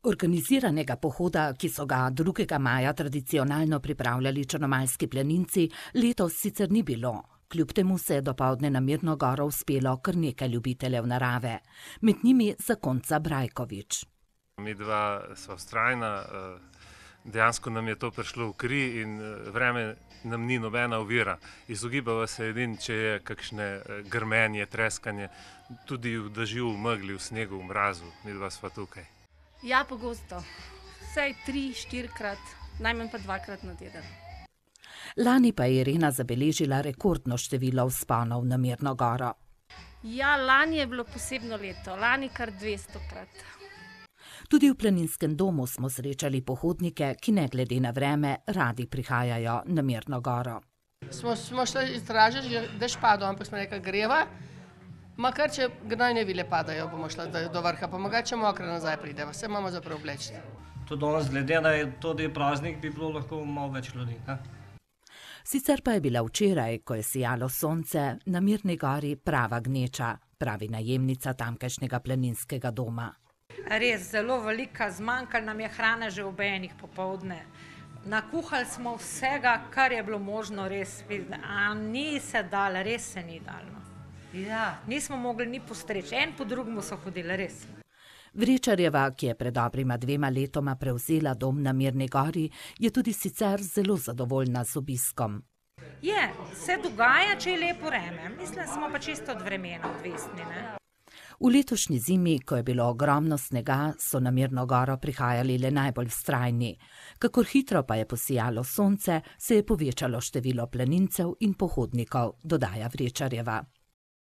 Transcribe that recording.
Organiziranega pohoda, ki so ga 2. maja tradicionalno pripravljali črnomaljski planinci, letos sicer ni bilo. Kljub temu se je dopoldne na Mirno goro uspelo kar nekaj ljubiteljev narave. Med njimi zakonca Brajkovič. Midva sva vztrajna, dejansko nam je to prišlo v kri in vreme nam ni nobena ovira. Izogibava se edino, če je kakšne grmenje, treskanje, tudi v dežju, v megli, v snegu, v mrazu. Midva sva tukaj. Ja, pogosto. Vsaj 3-4krat, najmanj pa 2krat na teden. Lani pa je Irena zabeležila rekordno število vzponov na Mirno goro. Ja, lani je bilo posebno leto, lani kar 200krat. Tudi v planinskem domu smo srečali pohodnike, ki ne glede na vreme radi prihajajo na Mirno goro. Smo šli izražati, da je padlo, ampak smo rekli greva. Makar če gnojne vile padajo, bomo šli do vrha, pa mogoče mokre nazaj prideva, vse imamo za preobleči. To danes glede na to, da je praznik, bi bilo lahko malo več ljudi. Sicer pa je bila včeraj, ko je sijalo sonce, na Mirni gori prava gneča, pravi najemnica tamkajšnjega planinskega doma. Res zelo velika, zmanjkalo nam je hrane že ob enih popoldne. Nakuhali smo vsega, kar je bilo možno res videti, a ni se dalo, res se ni dalo. Ja, nismo mogli ni postreči, en po drugemu so hodili, res. Vrečarjeva, ki je pred dobrima 2 letoma prevzela dom na Mirni gori, je tudi sicer zelo zadovoljna z obiskom. Je, se dogaja, če je lepo vreme. Mislim, smo pa čisto od vremena odvisni, ne? V letošnji zimi, ko je bilo ogromno snega, so na Mirno goro prihajali le najbolj vztrajni. Kakor hitro pa je posijalo sonce, se je povečalo število planincev in pohodnikov, dodaja Vrečarjeva.